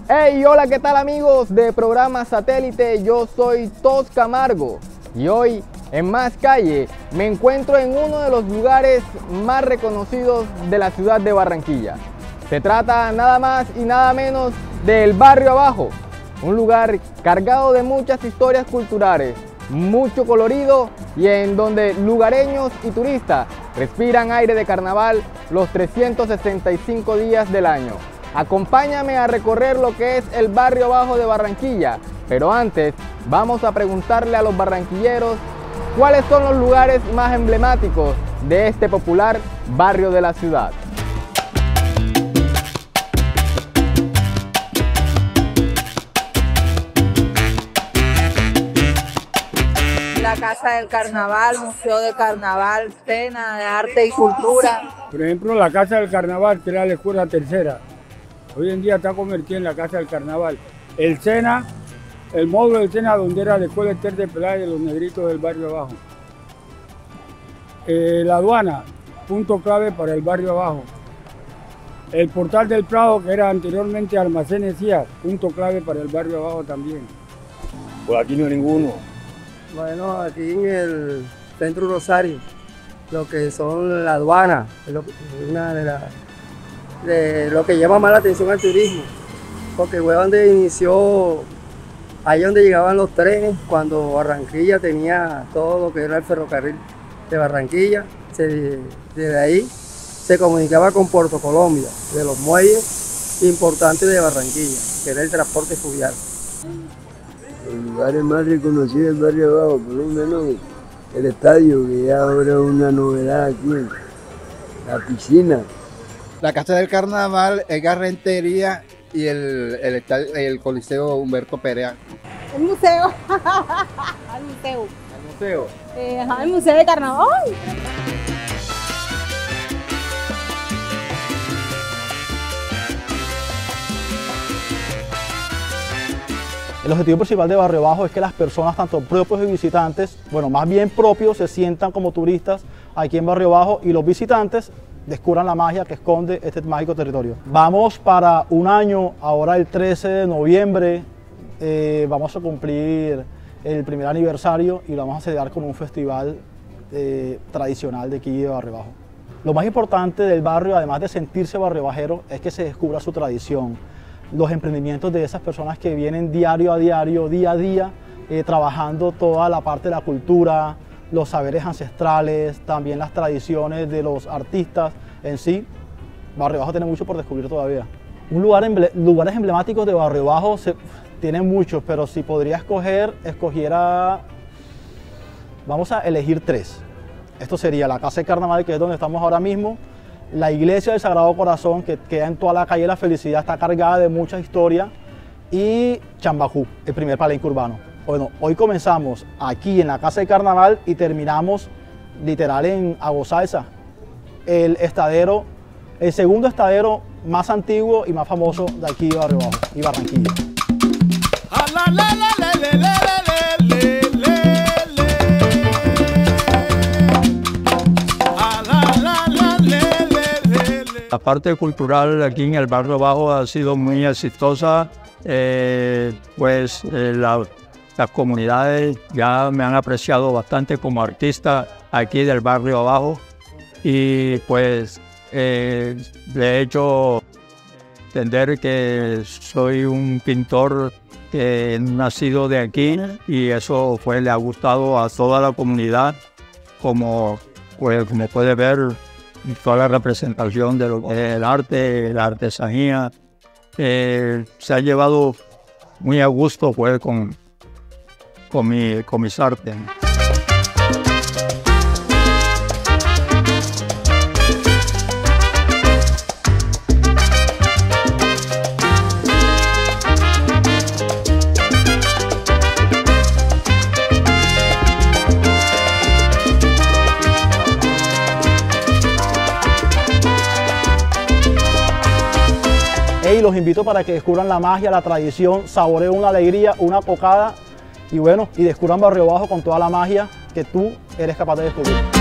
Hey, hola, ¿qué tal amigos de Programa Satélite? Yo soy Tos Camargo y hoy en Más Calle me encuentro en uno de los lugares más reconocidos de la ciudad de Barranquilla. Se trata nada más y nada menos del Barrio Abajo, un lugar cargado de muchas historias culturales, mucho colorido y en donde lugareños y turistas respiran aire de carnaval los 365 días del año. Acompáñame a recorrer lo que es el Barrio Abajo de Barranquilla, pero antes vamos a preguntarle a los barranquilleros cuáles son los lugares más emblemáticos de este popular barrio de la ciudad. La Casa del Carnaval, Museo de Carnaval, Cena de Arte y Cultura. Por ejemplo, la Casa del Carnaval, que era la escuela tercera, hoy en día está convertida en la Casa del Carnaval. El Sena, el módulo del Sena, donde era la escuela Ester de Pelaya de los negritos del Barrio Abajo. La aduana, punto clave para el Barrio Abajo. El Portal del Prado, que era anteriormente Almacenes CIA, punto clave para el Barrio Abajo también. Por aquí no hay ninguno. Bueno, aquí en el Centro Rosario, lo que son la aduana, es una de lo que llama más la atención al turismo, porque fue donde inició, ahí donde llegaban los trenes, cuando Barranquilla tenía todo lo que era el ferrocarril de Barranquilla, desde ahí se comunicaba con Puerto Colombia, de los muelles importantes de Barranquilla, que era el transporte fluvial. Los lugares más reconocidos del Barrio Abajo, por lo menos el estadio, que ya ahora es una novedad aquí, la piscina. La Casa del Carnaval, Edgar Rentería y el Coliseo Humberto Perea. El museo. El museo. ¿El museo? El Museo de Carnaval. El objetivo principal de Barrio Abajo es que las personas, tanto propios y visitantes, bueno, más bien propios, se sientan como turistas aquí en Barrio Abajo y los visitantes descubran la magia que esconde este mágico territorio. Vamos para un año, ahora el 13 de noviembre, vamos a cumplir el primer aniversario y lo vamos a celebrar con un festival tradicional de aquí de Barrio Abajo. Lo más importante del barrio, además de sentirse barrio bajero, es que se descubra su tradición. Los emprendimientos de esas personas que vienen diario a diario, día a día, trabajando toda la parte de la cultura, los saberes ancestrales, también las tradiciones de los artistas en sí. Barrio Abajo tiene mucho por descubrir todavía. Lugares emblemáticos de Barrio Abajo tienen muchos, pero si podría escogiera, vamos a elegir tres. Esto sería la Casa de Carnaval, que es donde estamos ahora mismo, la Iglesia del Sagrado Corazón, que queda en toda la calle La Felicidad, está cargada de mucha historia, y Chambajú, el primer palenque urbano. Bueno, hoy comenzamos aquí en la Casa de Carnaval y terminamos literal en Agosalsa, el segundo estadero más antiguo y más famoso de aquí de Barrio Abajo y Barranquilla. La parte cultural aquí en el Barrio Abajo ha sido muy exitosa, las comunidades ya me han apreciado bastante como artista aquí del Barrio Abajo y pues le he hecho entender que soy un pintor que nacido de aquí y eso le ha gustado a toda la comunidad, como puede ver toda la representación del arte, la artesanía, se ha llevado muy a gusto con mis artes. Y los invito para que descubran la magia, la tradición, saboreen una alegría, una cocada y bueno, y descubran Barrio Abajo con toda la magia que tú eres capaz de descubrir.